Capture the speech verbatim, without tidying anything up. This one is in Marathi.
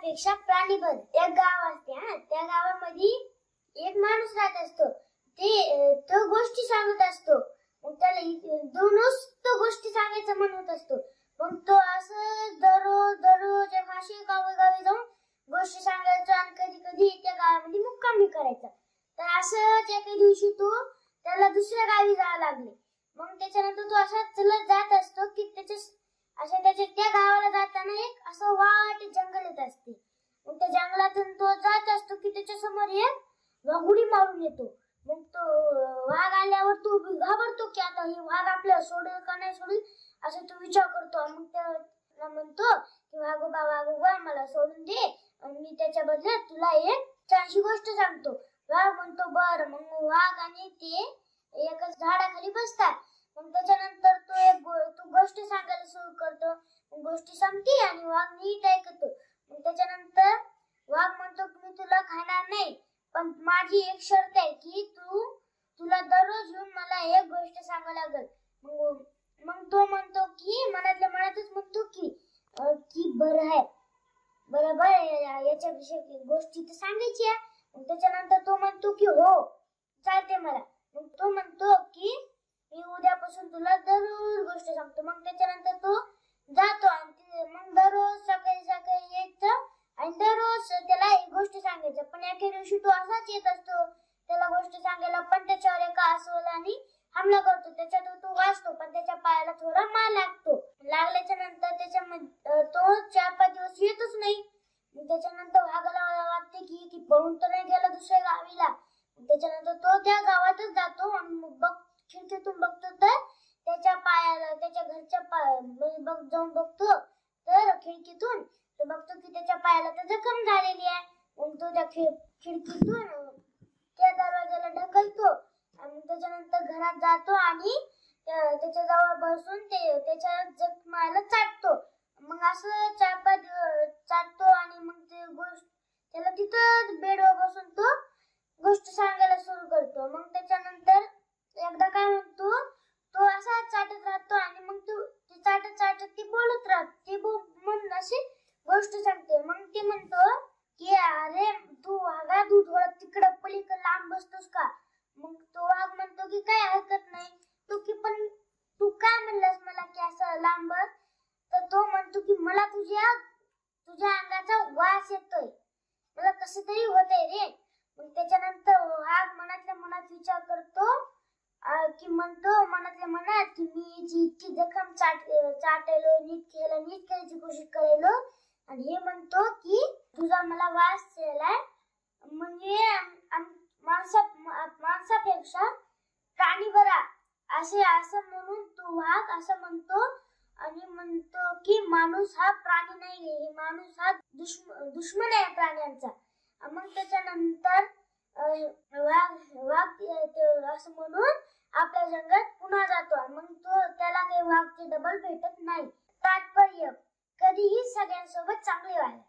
माणसापेक्षा प्राणी बल. एक गाव असते हा, त्या गावामध्ये एक माणूस राहत असतो. ते तो गोष्टी सांगत असतो. मग त्याला दोनच तो गोष्टी सांगायचं म्हणत असतो. मग तो असं दररोज दररोज असे गावोगावी जाऊन गोष्टी सांगायचा आणि कधी कधी त्या गावामध्ये मुक्कामी करायचा. तर असं एके दिवशी तो त्याला दुसऱ्या गावी जावं लागले. मग त्याच्यानंतर तो असा चलत जात असतो की त्याच्या असं त्याच्या त्या गावाला जाताना एक असं वाट जंगल येत असते. मग त्या जंगलातून तो जात असतो की त्याच्या समोर एक वाघुडी मारून येतो. मग तो वाघ आल्यावर तो घाबरतो की आता हे वाघ आपल्याला सोडेल का नाही सोडेल असं तो विचार करतो. मग त्याला म्हणतो की वाघोबा वाघोबा मला सोडून दे आणि मी त्याच्या बदल्यात तुला एक छानशी गोष्ट सांगतो. वाघ म्हणतो बर. मग वाघ आणि ते एका झाडाखाली बसतात. मग त्याच्यानंतर तो एक तू गोष्ट सांगायला सुरू करतो. गोष्टी संपती आणि वाघ नीट ऐकतो. मग त्याच्यानंतर वाघ म्हणतो की मी तुला खाणार नाही, पण माझी एक शर्त आहे की तू तुला दररोज येऊन मला एक गोष्ट सांगावी लागेल. मग मग तो म्हणतो की मनातल्या मनातच म्हणतो की की बरं आहे बरोबर याच्याविषयी गोष्टी तर सांगायची आहे. मग त्याच्यानंतर तो म्हणतो की हो चालते मला. मग तो म्हणतो की मी उद्यापासून तुला दररोज गोष्ट सांगतो. मग त्याच्यानंतर तो जातो आणि मग दररोज सकाळी सकाळी यायचं आणि दररोज त्याला एक गोष्ट सांगायचं. पण एके दिवशी तो असाच येत असतो त्याला गोष्ट सांगायला, पण त्याच्यावर एका अस्वलाने हमला करतो. त्याच्यात तो वाचतो, पण त्याच्या पायाला थोडा मार लागतो. लागल्याच्या नंतर त्याच्या तो चार पाच दिवस येतच नाही. त्याच्यानंतर वाघाला वाटते की की पळून तर नाही गेला दुसऱ्या गावीला. त्याच्यानंतर तो त्या गावातच जातो आणि बघ खिडकीतून बघतो तर त्याच्या पायाला त्याच्या घरच्या पाय बघ जाऊन बघतो तर खिडकीतून तर बघतो की त्याच्या पायाला तर जखम झालेली आहे. मग तो त्या खिडकीतून त्या दरवाजाला ढकलतो आणि त्याच्यानंतर घरात जातो आणि त्याच्या जवळ बसून ते त्याच्या जखमाला चाटतो. मग असं चार पाच चाटतो आणि मग ते गोष्ट त्याला तिथं बेडवर बसून तो गोष्ट सांगायला सुरू करतो. मग त्याच्यानंतर एकदा काय म्हणतो तो असा चाटत राहतो आणि मग तो ते चाटत चाटत ती बोलत राहत ती म्हणून अशी गोष्ट सांगते. मग ती म्हणतो की अरे तू वाघा तू थोडं तिकडं पलीकडे लांब बसतोस का. मग तो वाघ म्हणतो की काय हरकत नाही. तू की पण तू काय म्हणलास मला की असं लांब. तर तो म्हणतो की मला तुझ्या तुझ्या अंगाचा वास येतोय, मला कसं तरी होतंय रे. मग त्याच्यानंतर वाघ मनातल्या मनात विचार करतो की म्हणतो मनातल्या मनात की मी याची इतकी जखम चाट चाटायलो नीट केलं नीट करायची कोशिश करायलो आणि हे म्हणतो की तुझा मला वास यायलाय म्हणजे माणसा माणसापेक्षा प्राणी बरा असे असं म्हणून तो वाघ असं म्हणतो आणि म्हणतो की माणूस हा प्राणी नाहीये, माणूस हा दुश्मन दुश्मन आहे प्राण्यांचा. मग त्याच्यानंतर वाघ वाघ असं म्हणून आपल्या जंगलात पुन्हा जातो. मग तो त्याला काही वाघचे डबल भेटत नाही. तात्पर्य कधीही सगळ्यांसोबत चांगले व्हावे.